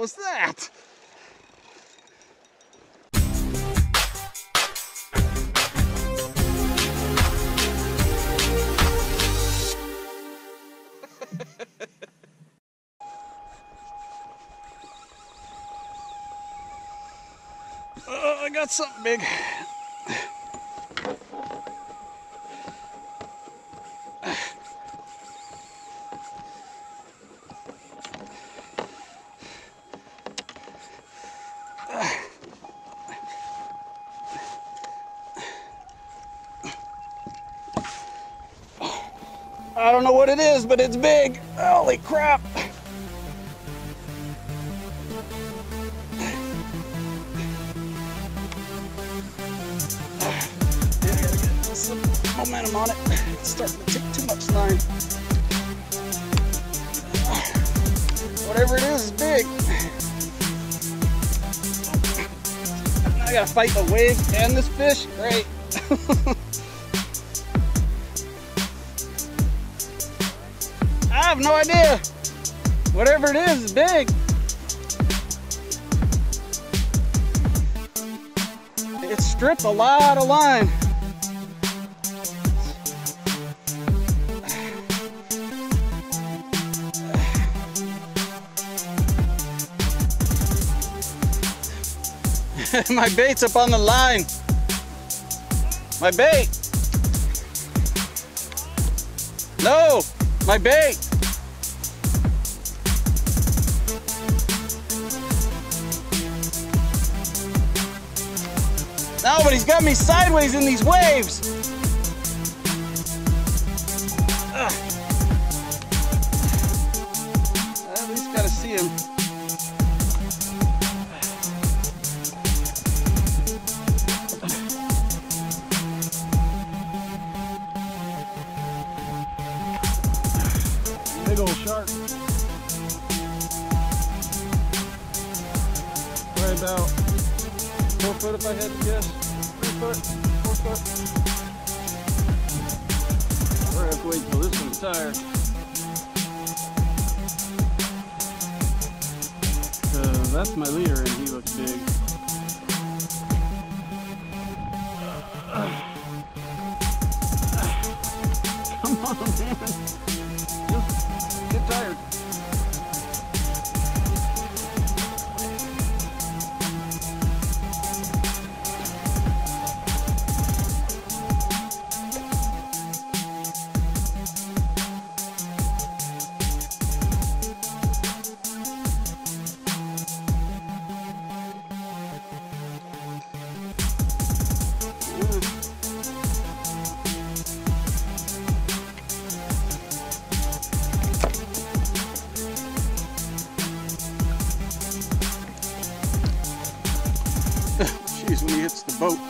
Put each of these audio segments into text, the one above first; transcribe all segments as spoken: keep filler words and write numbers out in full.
was that? Oh, I got something big. I don't know what it is, but it's big. Holy crap. Yeah, I gotta get some momentum on it. It's starting to take too much line. Whatever it is, is big. Now I gotta fight the wave and this fish. Great. I have no idea. Whatever it is, is big. It stripped a lot of line. My bait's up on the line. My bait. No, my bait. No, but he's got me sideways in these waves. Ugh. I at least gotta see him. Big old shark. Right about four foot if I had to guess. Three foot, four foot. We're gonna have to wait till this one's tired. Uh, that's my leader and he looks big. Come on, man. Just get tired. Jeez, when he hits the boat.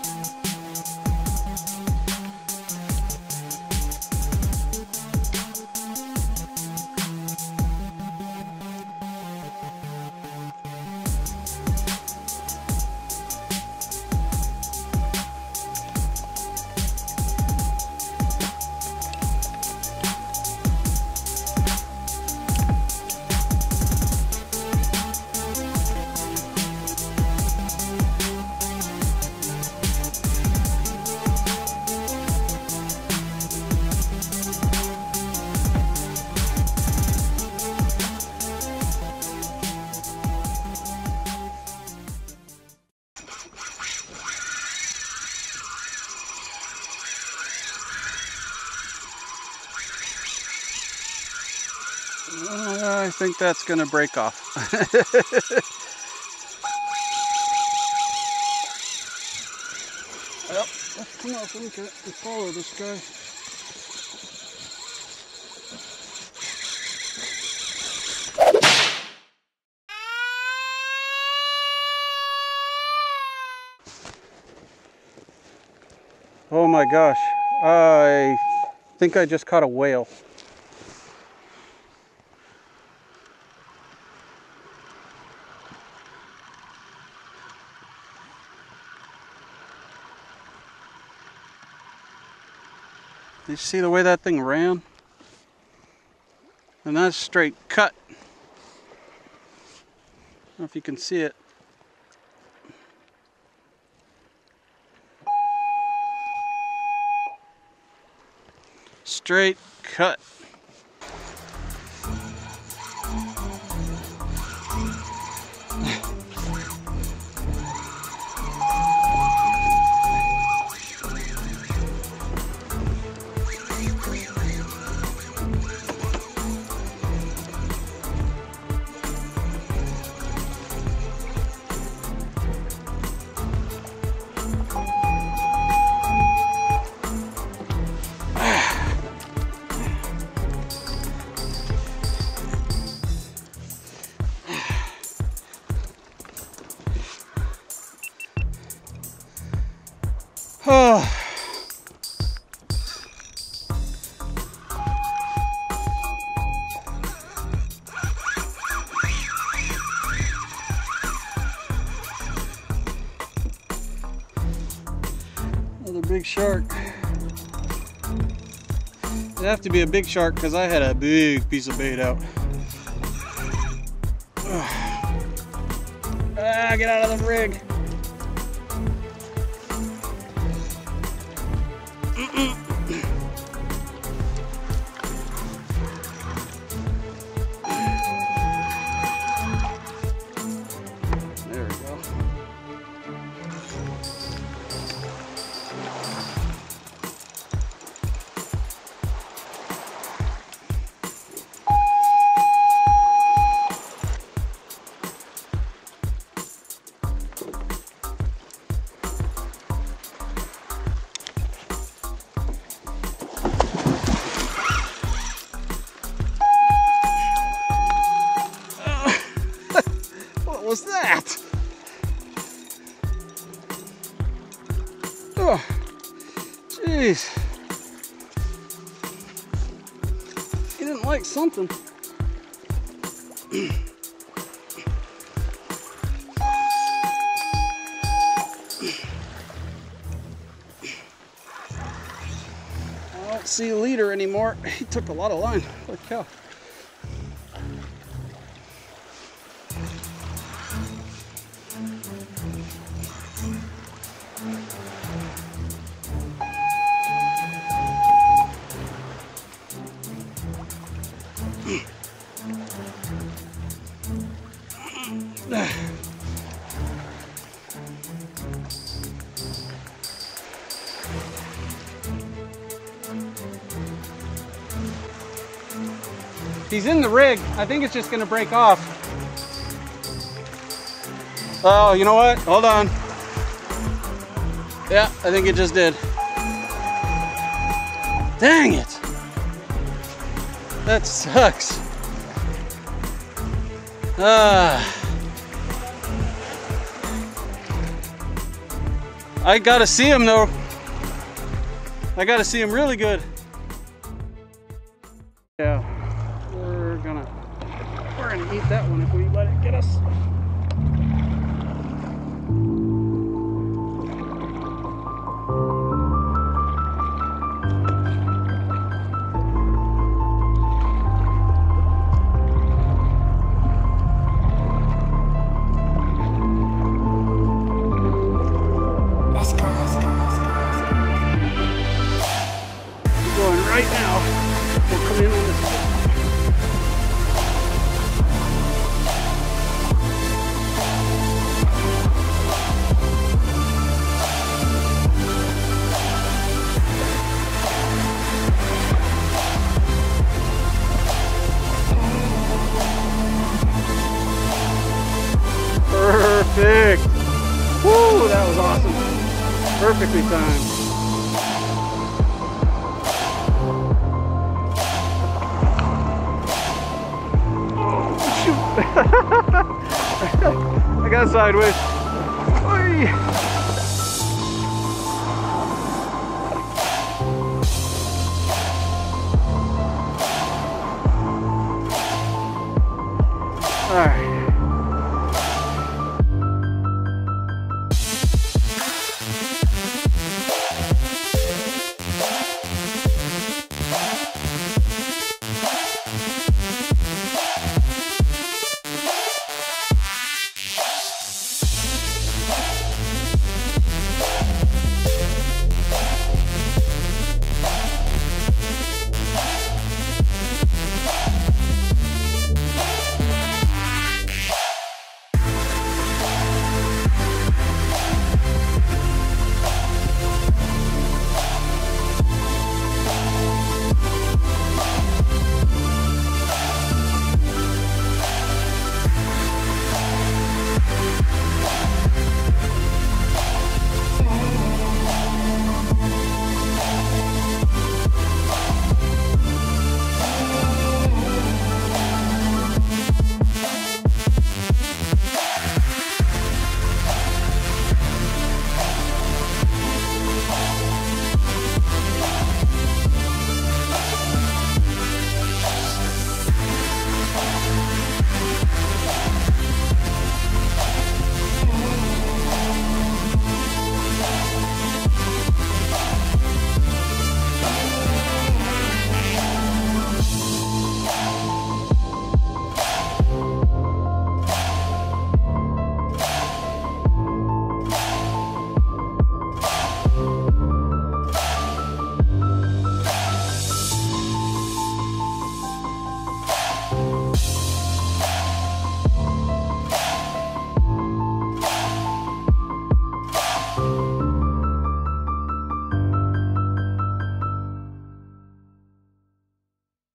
I think that's going to break off. Well, let's come up and follow this guy. Oh my gosh, I think I just caught a whale. Did you see the way that thing ran? And that's straight cut. know if you can see it. Straight cut. Oh. Another big shark. It'd have to be a big shark because I had a big piece of bait out. Ah, get out of the rig. There we go. What was that? Oh, jeez. He didn't like something. I don't see a leader anymore. He took a lot of line. Holy cow. He's in the rig. I think it's just gonna break off. Oh, you know what? Hold on. Yeah, I think it just did. Dang it. That sucks. Ah. I gotta see him though. I gotta see him really good. Yeah, we're gonna we're gonna eat that one if we let it get us. Right now, we'll come in on this one. Perfect! Woo, that was awesome. Perfectly timed. I got sideways. Oy.